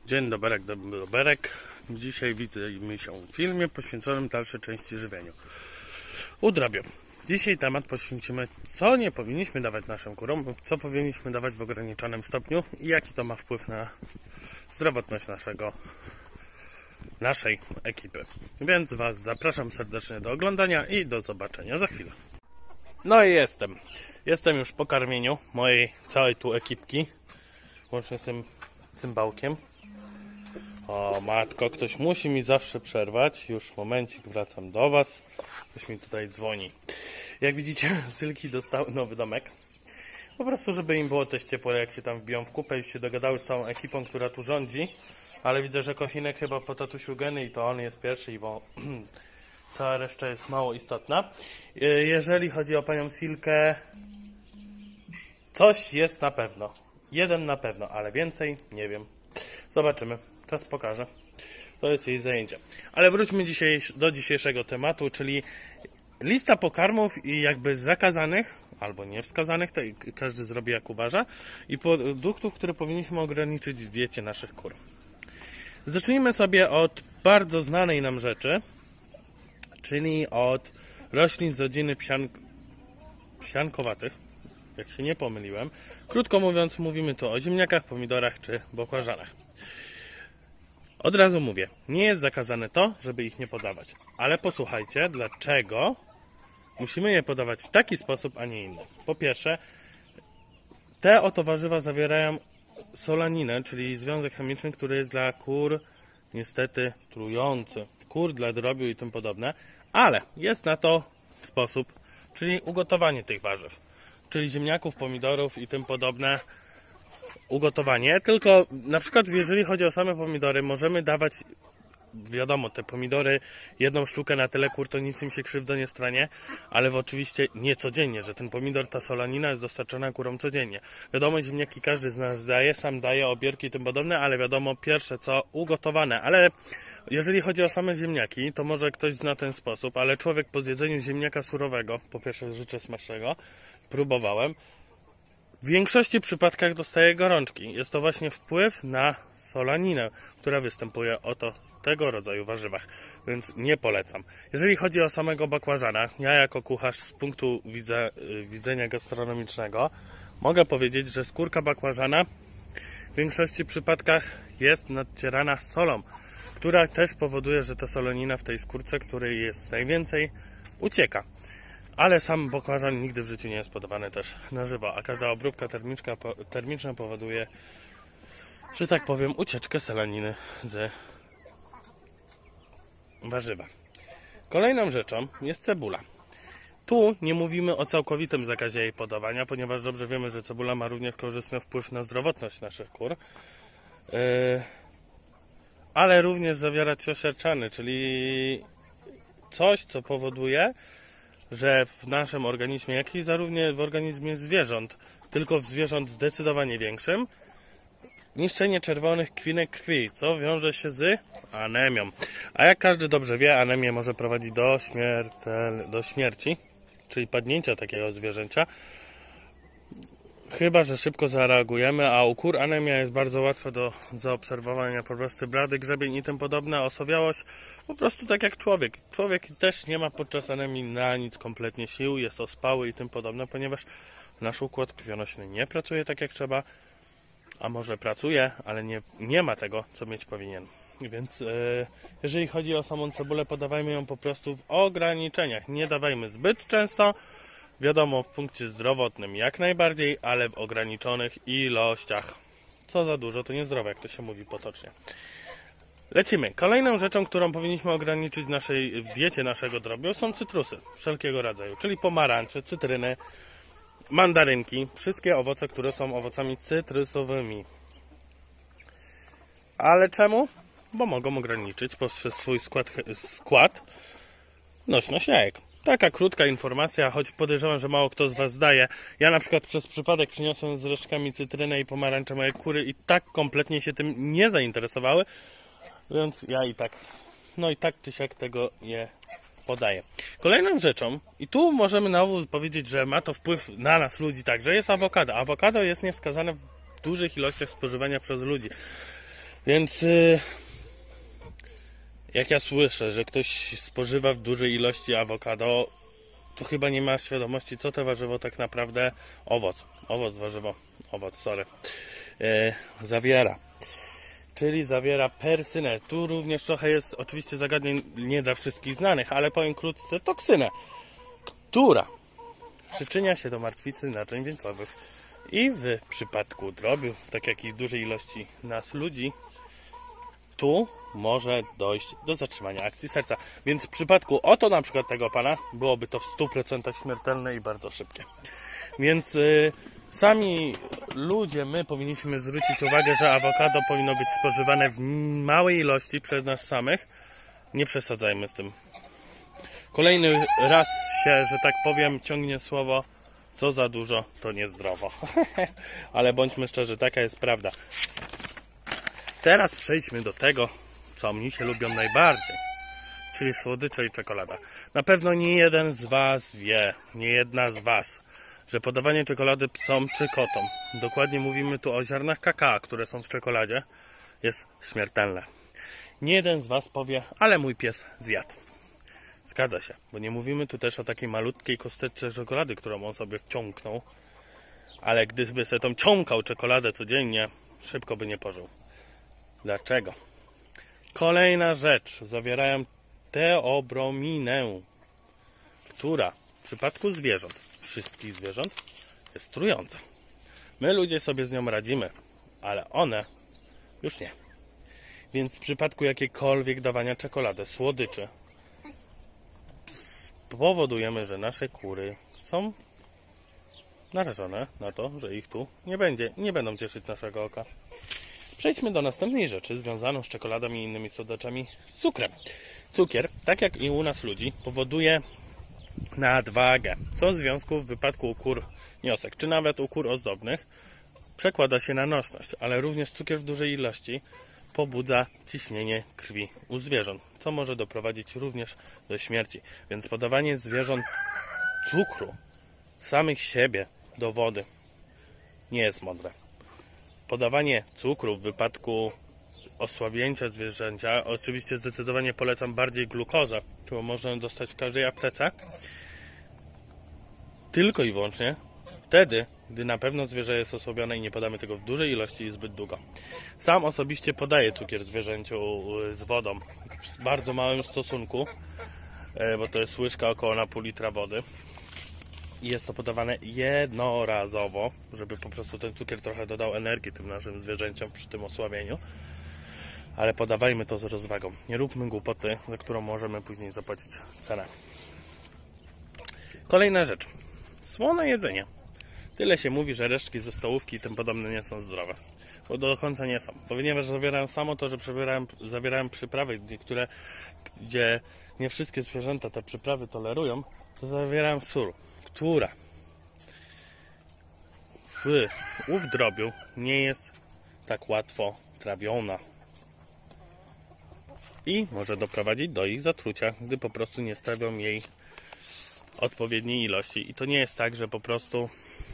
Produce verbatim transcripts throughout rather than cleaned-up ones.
Dzień dobry, doberek. Dzisiaj widzimy się w filmie poświęconym dalszej części żywieniu. Udrabiam. Dzisiaj temat poświęcimy, co nie powinniśmy dawać naszym kurom, co powinniśmy dawać w ograniczonym stopniu i jaki to ma wpływ na zdrowotność naszego, naszej ekipy. Więc Was zapraszam serdecznie do oglądania i do zobaczenia za chwilę. No i jestem. Jestem już po karmieniu mojej całej tu ekipki, łącznie z tym cymbałkiem. O matko, ktoś musi mi zawsze przerwać. Już momencik, wracam do Was. Ktoś mi tutaj dzwoni. Jak widzicie, Sylki dostały nowy domek. Po prostu, żeby im było też ciepło, jak się tam wbiją w kupę i się dogadały z całą ekipą, która tu rządzi. Ale widzę, że Kochinek chyba po tatusiu geny i to on jest pierwszy, bo cała reszta jest mało istotna. Jeżeli chodzi o panią Silkę, coś jest na pewno. Jeden na pewno, ale więcej nie wiem. Zobaczymy. Czas pokaże. To jest jej zajęcie. Ale wróćmy dzisiaj do dzisiejszego tematu, czyli lista pokarmów i jakby zakazanych, albo niewskazanych, to każdy zrobi jak uważa, i produktów, które powinniśmy ograniczyć w diecie naszych kur. Zacznijmy sobie od bardzo znanej nam rzeczy, czyli od roślin z rodziny psiank psiankowatych, jak się nie pomyliłem. Krótko mówiąc, mówimy tu o ziemniakach, pomidorach czy bakłażanach. Od razu mówię, nie jest zakazane to, żeby ich nie podawać. Ale posłuchajcie, dlaczego musimy je podawać w taki sposób, a nie inny. Po pierwsze, te oto warzywa zawierają solaninę, czyli związek chemiczny, który jest dla kur niestety trujący. Kur dla drobiu i tym podobne. Ale jest na to sposób, czyli ugotowanie tych warzyw. Czyli ziemniaków, pomidorów i tym podobne. Ugotowanie, tylko na przykład jeżeli chodzi o same pomidory, możemy dawać, wiadomo, te pomidory, jedną sztukę na tyle kur, to nic im się krzywdo nie stanie, ale oczywiście nie codziennie, że ten pomidor, ta solanina jest dostarczona kurom codziennie. Wiadomo, ziemniaki każdy z nas daje, sam daje, obierki i tym podobne, ale wiadomo, pierwsze co, ugotowane. Ale jeżeli chodzi o same ziemniaki, to może ktoś zna ten sposób, ale człowiek po zjedzeniu ziemniaka surowego, po pierwsze życzę smacznego, próbowałem, w większości przypadkach dostaje gorączki. Jest to właśnie wpływ na solaninę, która występuje oto tego rodzaju warzywach, więc nie polecam. Jeżeli chodzi o samego bakłażana, ja jako kucharz z punktu widze, widzenia gastronomicznego mogę powiedzieć, że skórka bakłażana w większości przypadkach jest nadcierana solą, która też powoduje, że ta solanina w tej skórce, której jest najwięcej, ucieka. Ale sam bakłażan nigdy w życiu nie jest podawany też na żywo, a każda obróbka termiczna, termiczna powoduje, że tak powiem, ucieczkę solaniny z warzywa. Kolejną rzeczą jest cebula. Tu nie mówimy o całkowitym zakazie jej podawania, ponieważ dobrze wiemy, że cebula ma również korzystny wpływ na zdrowotność naszych kur. Yy, ale również zawiera cios siarczany, czyli coś, co powoduje, że w naszym organizmie, jak i zarówno w organizmie zwierząt, tylko w zwierząt zdecydowanie większym, niszczenie czerwonych kwinek krwi, co wiąże się z anemią. A jak każdy dobrze wie, anemia może prowadzić do, śmiertel, do śmierci, czyli padnięcia takiego zwierzęcia, chyba że szybko zareagujemy, a u kur anemia jest bardzo łatwa do zaobserwowania, po prostu blady grzebień i tym podobne, osowiałość, po prostu tak jak człowiek. Człowiek też nie ma podczas anemii na nic kompletnie sił, jest ospały i tym podobne, ponieważ nasz układ krwionośny nie pracuje tak jak trzeba, a może pracuje, ale nie, nie ma tego, co mieć powinien. Więc yy, jeżeli chodzi o samą cebulę, podawajmy ją po prostu w ograniczeniach, nie dawajmy zbyt często. Wiadomo, w punkcie zdrowotnym jak najbardziej, ale w ograniczonych ilościach. Co za dużo, to niezdrowe, jak to się mówi potocznie. Lecimy. Kolejną rzeczą, którą powinniśmy ograniczyć w, naszej, w diecie naszego drobiu, są cytrusy wszelkiego rodzaju, czyli pomarańcze, cytryny, mandarynki, wszystkie owoce, które są owocami cytrysowymi. Ale czemu? Bo mogą ograniczyć poprzez swój skład, skład nośność jajek. Taka krótka informacja, choć podejrzewam, że mało kto z Was zdaje. Ja na przykład przez przypadek przyniosłem z resztkami cytrynę i pomarańcze moje kury i tak kompletnie się tym nie zainteresowały, więc ja i tak, no i tak czy siak tego nie podaję. Kolejną rzeczą, i tu możemy znowu powiedzieć, że ma to wpływ na nas ludzi także, jest awokado. Awokado jest niewskazane w dużych ilościach spożywania przez ludzi. Więc yy, jak ja słyszę, że ktoś spożywa w dużej ilości awokado, to chyba nie ma świadomości, co to warzywo tak naprawdę, owoc, owoc, warzywo, owoc, sorry, yy, zawiera. Czyli zawiera persynę. Tu również trochę jest oczywiście zagadnień nie dla wszystkich znanych, ale powiem krótce, toksynę, która przyczynia się do martwicy naczyń wieńcowych. I w przypadku drobiu, tak jak i w dużej ilości nas ludzi, tu może dojść do zatrzymania akcji serca. Więc w przypadku oto na przykład tego pana byłoby to w stu procentach śmiertelne i bardzo szybkie. Więc yy, sami ludzie, my powinniśmy zwrócić uwagę, że awokado powinno być spożywane w małej ilości przez nas samych. Nie przesadzajmy z tym. Kolejny raz się, że tak powiem, ciągnie słowo: co za dużo, to niezdrowo. Ale bądźmy szczerzy, taka jest prawda. Teraz przejdźmy do tego, co mnie się lubią najbardziej, czyli słodycze i czekolada. Na pewno nie jeden z Was wie, nie jedna z Was, że podawanie czekolady psom czy kotom, dokładnie mówimy tu o ziarnach kakao, które są w czekoladzie, jest śmiertelne. Nie jeden z Was powie, ale mój pies zjadł. Zgadza się, bo nie mówimy tu też o takiej malutkiej kosteczce czekolady, którą on sobie wciągnął, ale gdyby sobie tą ciąkał czekoladę codziennie, szybko by nie pożył. Dlaczego? Kolejna rzecz, zawierają teobrominę, która w przypadku zwierząt, wszystkich zwierząt, jest trująca. My ludzie sobie z nią radzimy, ale one już nie. Więc w przypadku jakiejkolwiek dawania czekolady, słodyczy, powodujemy, że nasze kury są narażone na to, że ich tu nie będzie, nie będą cieszyć naszego oka. Przejdźmy do następnej rzeczy związaną z czekoladą i innymi słodyczami, z cukrem. Cukier, tak jak i u nas ludzi, powoduje nadwagę, co w związku w wypadku u kur niosek, czy nawet u kur ozdobnych, przekłada się na nosność, ale również cukier w dużej ilości pobudza ciśnienie krwi u zwierząt, co może doprowadzić również do śmierci. Więc podawanie zwierząt cukru samych siebie do wody nie jest mądre. Podawanie cukru w wypadku osłabienia zwierzęcia, oczywiście zdecydowanie polecam bardziej glukozę, którą można dostać w każdej aptece, tylko i wyłącznie wtedy, gdy na pewno zwierzę jest osłabione i nie podamy tego w dużej ilości i zbyt długo. Sam osobiście podaję cukier zwierzęciu z wodą w bardzo małym stosunku, bo to jest łyżka około na pół litra wody. I jest to podawane jednorazowo, żeby po prostu ten cukier trochę dodał energii tym naszym zwierzęciom przy tym osłabieniu. Ale podawajmy to z rozwagą. Nie róbmy głupoty, za którą możemy później zapłacić cenę. Kolejna rzecz. Słone jedzenie. Tyle się mówi, że resztki ze stołówki i tym podobne nie są zdrowe. Bo do końca nie są. Ponieważ zawierają samo to, że zawierają przyprawy, które, gdzie nie wszystkie zwierzęta te przyprawy tolerują, to zawierają sól, która w drobiu nie jest tak łatwo trawiona i może doprowadzić do ich zatrucia, gdy po prostu nie strawią jej odpowiedniej ilości. I to nie jest tak, że po prostu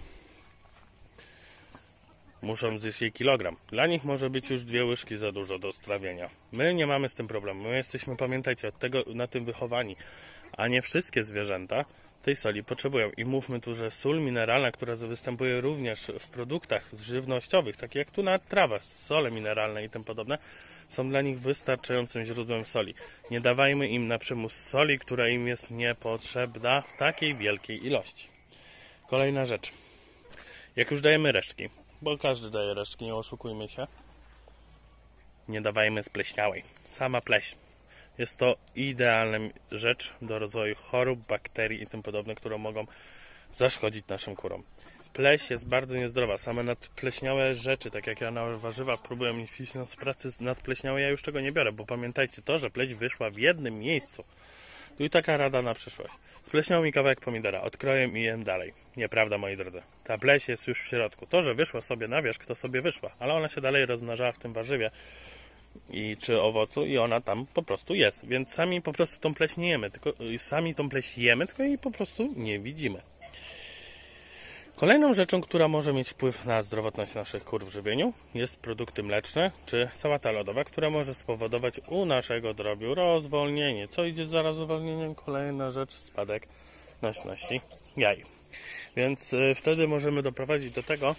muszą zjeść jej kilogram. Dla nich może być już dwie łyżki za dużo do strawienia. My nie mamy z tym problemu. My jesteśmy, pamiętajcie, od tego na tym wychowani, a nie wszystkie zwierzęta tej soli potrzebują. I mówmy tu, że sól mineralna, która występuje również w produktach żywnościowych, takie jak tu na trawa, sole mineralne i tym podobne, są dla nich wystarczającym źródłem soli. Nie dawajmy im na przymus soli, która im jest niepotrzebna w takiej wielkiej ilości. Kolejna rzecz. Jak już dajemy resztki, bo każdy daje resztki, nie oszukujmy się, nie dawajmy spleśniałej. Sama pleśń. Jest to idealna rzecz do rozwoju chorób, bakterii i tym podobne, które mogą zaszkodzić naszym kurom. Pleść jest bardzo niezdrowa. Same nadpleśniałe rzeczy, tak jak ja na warzywa próbuję mieć z pracy nadpleśniałe, ja już tego nie biorę, bo pamiętajcie to, że pleść wyszła w jednym miejscu. Tu i taka rada na przyszłość. Spleśniał mi kawałek pomidora, odkroję i jem dalej. Nieprawda, moi drodzy. Ta pleść jest już w środku. To, że wyszła sobie na wierzch, to sobie wyszła, ale ona się dalej rozmnażała w tym warzywie i czy owocu i ona tam po prostu jest. Więc sami po prostu tą pleść nie jemy, tylko sami tą pleść jemy, tylko jej po prostu nie widzimy. Kolejną rzeczą, która może mieć wpływ na zdrowotność naszych kur w żywieniu, jest produkty mleczne czy sałata lodowa, która może spowodować u naszego drobiu rozwolnienie. Co idzie za rozwolnieniem? Kolejna rzecz, spadek nośności jaj. Więc y, wtedy możemy doprowadzić do tego,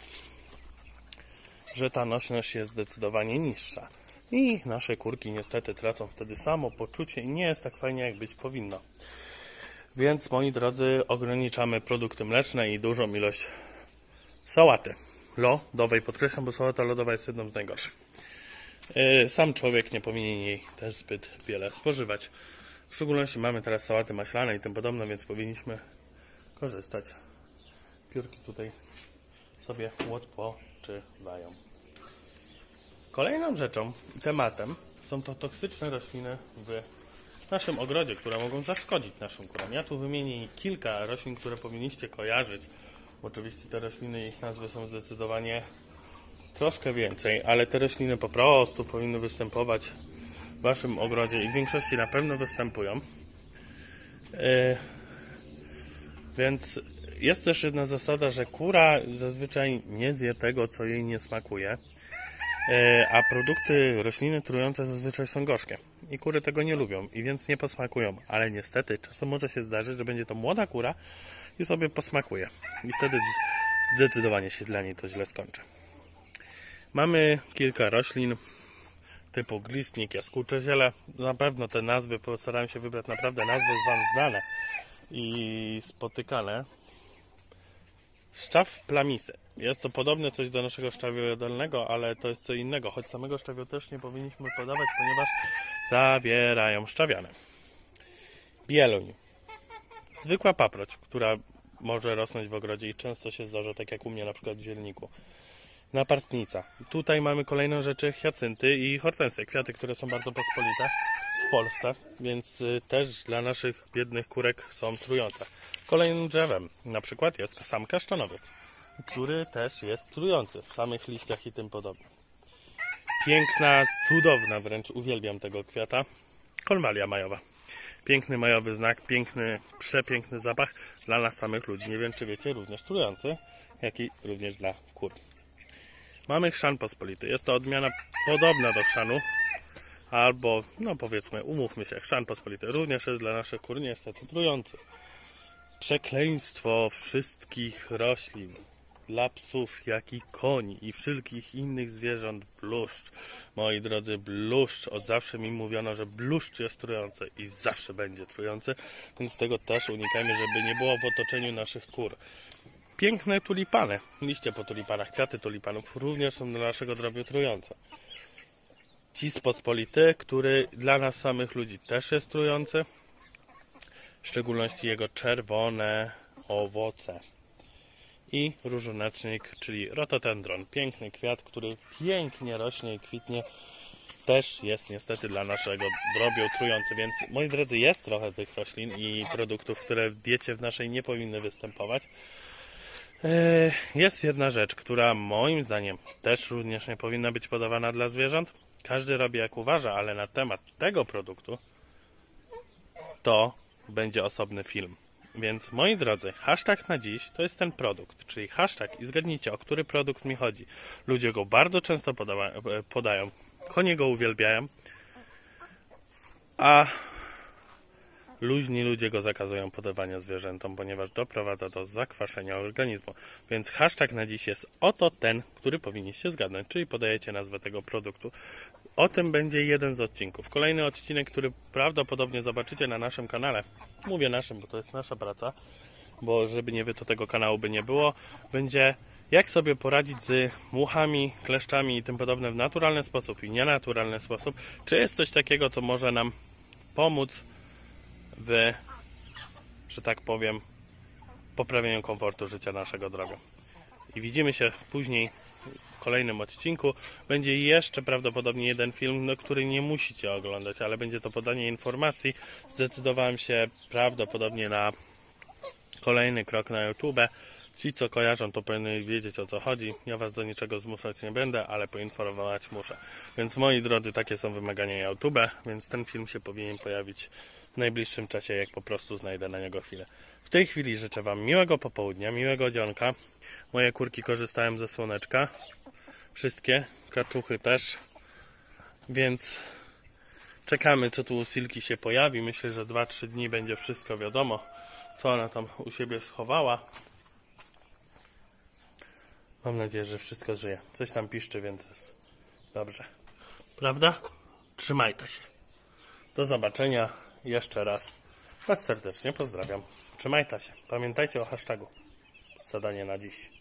że ta nośność jest zdecydowanie niższa. I nasze kurki niestety tracą wtedy samopoczucie i nie jest tak fajnie, jak być powinno. Więc, moi drodzy, ograniczamy produkty mleczne i dużą ilość sałaty lodowej. Podkreślam, bo sałata lodowa jest jedną z najgorszych. Sam człowiek nie powinien jej też zbyt wiele spożywać. W szczególności mamy teraz sałaty maślane i tym podobne, więc powinniśmy korzystać. Piórki tutaj sobie odpoczywają. Kolejną rzeczą, tematem są to toksyczne rośliny w naszym ogrodzie, które mogą zaszkodzić naszym kurom. Ja tu wymienię kilka roślin, które powinniście kojarzyć. Oczywiście te rośliny, ich nazwy są zdecydowanie troszkę więcej, ale te rośliny po prostu powinny występować w waszym ogrodzie i w większości na pewno występują. Yy, więc jest też jedna zasada, że kura zazwyczaj nie zje tego, co jej nie smakuje. A produkty, rośliny trujące zazwyczaj są gorzkie i kury tego nie lubią i więc nie posmakują, ale niestety czasem może się zdarzyć, że będzie to młoda kura i sobie posmakuje i wtedy zdecydowanie się dla niej to źle skończy. Mamy kilka roślin typu glistnik, jaskółcze ziele. Na pewno te nazwy, postaram się wybrać naprawdę nazwy wam znane i spotykane. Szczaw plamisy. Jest to podobne coś do naszego szczawiu jodalnego, ale to jest co innego, choć samego szczawiu też nie powinniśmy podawać, ponieważ zawierają szczawianę. Bieluń. Zwykła paproć, która może rosnąć w ogrodzie i często się zdarza, tak jak u mnie na przykład w zielniku. Napartnica. Tutaj mamy kolejne rzeczy, hiacynty i hortensje, kwiaty, które są bardzo pospolite w Polsce, więc też dla naszych biednych kurek są trujące. Kolejnym drzewem na przykład jest sam kasztanowiec, który też jest trujący w samych liściach i tym podobne. Piękna, cudowna wręcz, uwielbiam tego kwiata, kolmalia majowa. Piękny majowy znak, piękny, przepiękny zapach dla nas samych ludzi. Nie wiem, czy wiecie, również trujący, jak i również dla kur. Mamy chrzan pospolity. Jest to odmiana podobna do chrzanu, albo, no powiedzmy, umówmy się, chrzan pospolity również jest dla naszych kur niestety trujący. Przekleństwo wszystkich roślin, dla psów, jak i koni i wszelkich innych zwierząt, bluszcz. Moi drodzy, bluszcz, od zawsze mi mówiono, że bluszcz jest trujący i zawsze będzie trujący, więc tego też unikajmy, żeby nie było w otoczeniu naszych kur. Piękne tulipany, liście po tulipanach, kwiaty tulipanów również są dla naszego zdrowia trujące. Cis pospolity, który dla nas samych ludzi też jest trujący, w szczególności jego czerwone owoce. I różonacznik, czyli rotodendron, piękny kwiat, który pięknie rośnie i kwitnie, też jest niestety dla naszego drobiu trujący, więc moi drodzy, jest trochę tych roślin i produktów, które w diecie w naszej nie powinny występować. Jest jedna rzecz, która moim zdaniem też również nie powinna być podawana dla zwierząt. Każdy robi jak uważa, ale na temat tego produktu to będzie osobny film. Więc moi drodzy, hashtag na dziś to jest ten produkt, czyli hashtag i zgadnijcie, o który produkt mi chodzi. Ludzie go bardzo często podawa, podają, konie go uwielbiają, a luźni ludzie go zakazują podawania zwierzętom, ponieważ doprowadza do zakwaszenia organizmu. Więc hashtag na dziś jest oto ten, który powinniście zgadnąć, czyli podajecie nazwę tego produktu. O tym będzie jeden z odcinków. Kolejny odcinek, który prawdopodobnie zobaczycie na naszym kanale. Mówię naszym, bo to jest nasza praca, bo żeby nie wy, to tego kanału by nie było. Będzie jak sobie poradzić z muchami, kleszczami i tym podobne w naturalny sposób i nienaturalny sposób. Czy jest coś takiego, co może nam pomóc w, że tak powiem, poprawieniu komfortu życia naszego droga. I widzimy się później w kolejnym odcinku. Będzie jeszcze prawdopodobnie jeden film, no, który nie musicie oglądać, ale będzie to podanie informacji. Zdecydowałem się prawdopodobnie na kolejny krok na YouTube. Ci, co kojarzą, to powinni wiedzieć, o co chodzi. Ja was do niczego zmuszać nie będę, ale poinformować muszę. Więc moi drodzy, takie są wymagania YouTube, więc ten film się powinien pojawić w najbliższym czasie, jak po prostu znajdę na niego chwilę. W tej chwili życzę Wam miłego popołudnia, miłego dzionka. Moje kurki korzystają ze słoneczka. Wszystkie, kaczuchy też. Więc czekamy, co tu u Silki się pojawi. Myślę, że dwa trzy dni będzie wszystko wiadomo, co ona tam u siebie schowała. Mam nadzieję, że wszystko żyje. Coś tam piszczy, więc jest dobrze. Prawda? Trzymajcie się. Do zobaczenia jeszcze raz. Was serdecznie pozdrawiam. Trzymajcie się. Pamiętajcie o hashtagu. Zadanie na dziś.